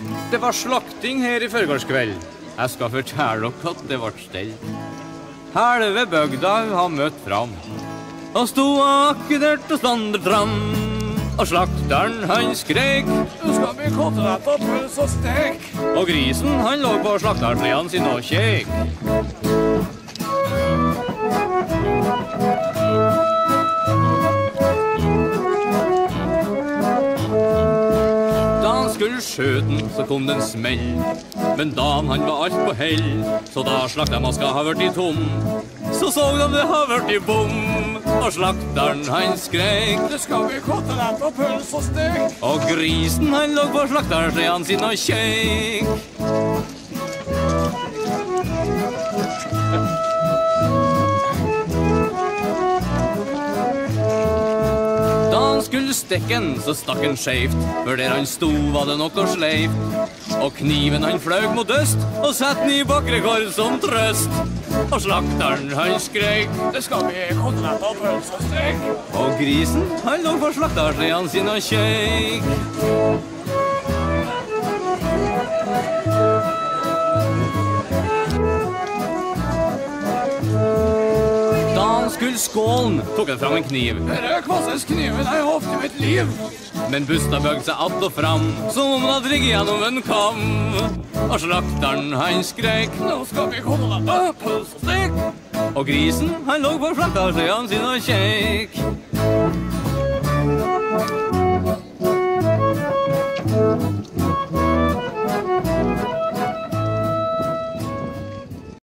Det var slakting her I førgårdskveld. Jeg skal fortelle dere at det var stell. Halve bygda har møtt fram. Og stod akkurat og standet fram. Og slakteren han skrek: Nå skal vi kotelett og pøls og stek. Og grisen han lå på slaktersleden sin og kjek. Skulle skjøten, så kom den smell. Men dagen han var alt på hell. Så da slaktermaska har vært I tom, så de det har vært I bom. Og slakteren han skrek: Det skal vi kotelett og pøls og stek. Og grisen han lå på slaktersleden sin og kjek. Skulle stekken, så stakk han skjevt. For der han sto var det nok og sleift. Og kniven han fløg mot øst, og satt den I bakre kår som trøst. Og slakteren han skrek: Det skal vi kotelett og pøls og stek. Og grisen han lå på slaktersleden sin og kjek. Skulle skålen, tok han fram en kniv. Dette kvasses kniven jeg har haft I mitt liv. Men busta bøgde seg att og fram, som om han hadde drikket gjennom en kam. Og slakteren han skrek: Nå skal vi kotelett og pøls og stek. Og grisen han lå på slaktersleden sin og kjek.